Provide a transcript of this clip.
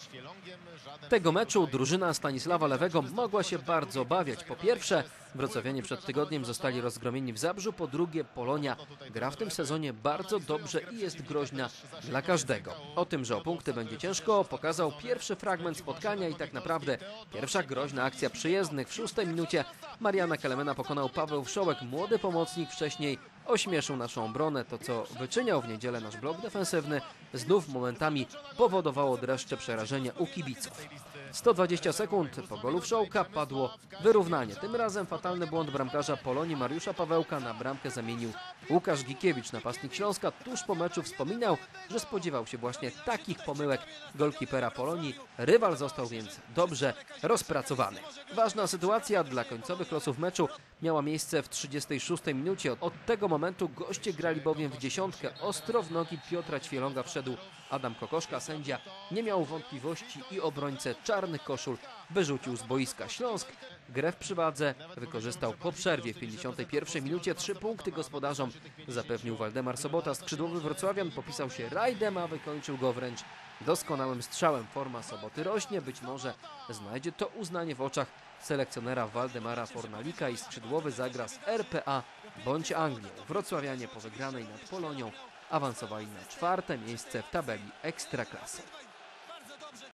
Tego meczu drużyna Stanisława Lewego mogła się bardzo obawiać. Po pierwsze, wrocławianie przed tygodniem zostali rozgromieni w Zabrzu. Po drugie, Polonia gra w tym sezonie bardzo dobrze i jest groźna dla każdego. O tym, że o punkty będzie ciężko, pokazał pierwszy fragment spotkania i tak naprawdę pierwsza groźna akcja przyjezdnych. W 6 minucie Mariana Kelemena pokonał Paweł Wszołek. Młody pomocnik wcześniej ośmieszył naszą obronę. To, co wyczyniał w niedzielę nasz blok defensywny, znów momentami powodowało dreszcze przerażenia u kibiców. 120 sekund po golu Wszołka padło wyrównanie. Tym razem fatalny błąd bramkarza Polonii Mariusza Pawełka. Na bramkę zamienił Łukasz Gikiewicz, napastnik Śląska. Tuż po meczu wspominał, że spodziewał się właśnie takich pomyłek golkipera Polonii. Rywal został więc dobrze rozpracowany. Ważna sytuacja dla końcowych losów meczu miała miejsce w 36 minucie. Od tego momentu goście grali bowiem w dziesiątkę. Ostro w nogi Piotra Ćwielonga wszedł Adam Kokoszka. Sędzia nie miał wątpliwości i obrońcę czarnych koszul wyrzucił z boiska. Śląsk grę w przywadze wykorzystał po przerwie w 51 minucie. 3 punkty gospodarzom zapewnił Waldemar Sobota. Skrzydłowy wrocławian popisał się rajdem, a wykończył go wręcz doskonałym strzałem. Forma Soboty rośnie, być może znajdzie to uznanie w oczach selekcjonera Waldemara Fornalika i skrzydłowy zagra z RPA bądź Anglią. Wrocławianie po wygranej nad Polonią awansowali na 4. miejsce w tabeli Ekstraklasy.